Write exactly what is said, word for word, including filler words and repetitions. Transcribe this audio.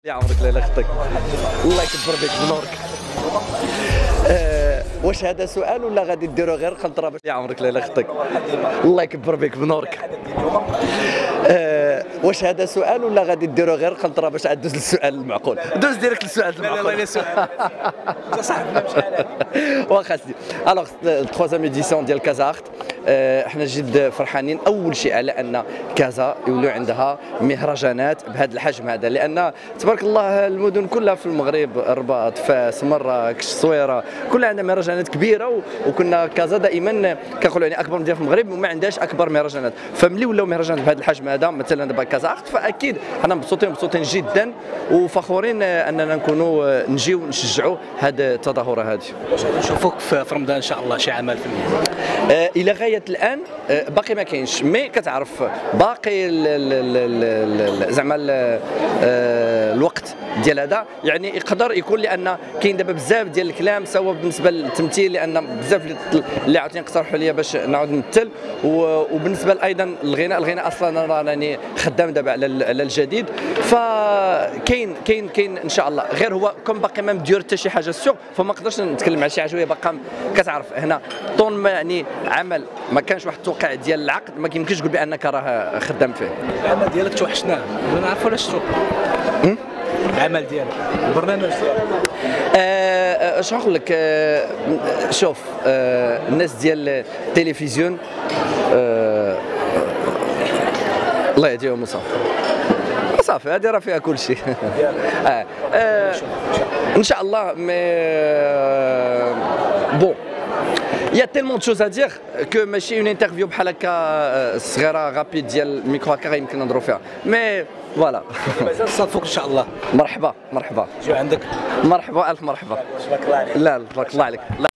يا عمرك لا خطيك الله يكبر بك بنورك. أه واش هذا سؤال ولا غادي ديروا غير قنطره باش يا عمرك لا خطيك الله يكبر بك بنورك. أه واش هذا سؤال ولا غادي ديروا غير قنطره باش عاد دوز للسؤال المعقول؟ دوز ديريكت للسؤال المعقول. لا لا لا سؤال صاحبنا بشحال واخا سيدي. الوغ التخوازيام ايديسيون ديال كازا ارت احنا جد فرحانين اول شيء على ان كازا يوليو عندها مهرجانات بهذا الحجم هذا، لان تبارك الله المدن كلها في المغرب، الرباط، فاس، مراكش، الصويره، كلها عندها مهرجانات كبيره، وكنا كازا دائما كنقولوا يعني اكبر مدينه في المغرب وما عندهاش اكبر مهرجانات، فملي ولاو مهرجانات بهذا الحجم هذا مثلا دابا كازا ارت فاكيد حنا مبسوطين مبسوطين جدا وفخورين اننا نكونوا نجيو نشجعوا هذه التظاهره هذه. نشوفوك في رمضان ان شاء الله شي عمل في آه الى غايه الان آه باقي ما كاينش، مي كتعرف باقي زعما الوقت ديال هذا يعني يقدر يكون، لان كاين دابا بزاف ديال الكلام سواء بالنسبه للتمثيل، لان بزاف اللي عاوتاني اقترحوا لي باش نعاود نمثل، وبالنسبه ايضا الغناء الغناء اصلا انا راني خدام دابا على على الجديد، فكاين كاين كاين ان شاء الله، غير هو كون باقي ما مدير حتى شي حاجه سوق فما نقدرش نتكلم على شي حاجه وهي باقا كتعرف هنا طون ما يعني عمل ما كانش واحد التوقيع ديال العقد ما يمكنش تقول بانك راه خدام فيه. العمل ديالك توحشناه ما نعرفوا علاش شفتو العمل ديالك البرنامج ديالك. آه اش نقول لك، آه شوف آه الناس ديال التلفزيون آه الله يهديهم وصافي صافي هذه راه فيها كل شيء. آه آه ان شاء الله. مي بون il y a tellement de choses à dire que ماشي اون انترفيو بحال هكا صغيره غابيد ديال الميكرو هكا يمكن نهضروا فيها، مي فوالا. مازال نصادفوك ان شاء الله. مرحبا مرحبا جيو عندك. مرحبا الف مرحبا. تبارك الله عليك. لا تبارك الله عليك.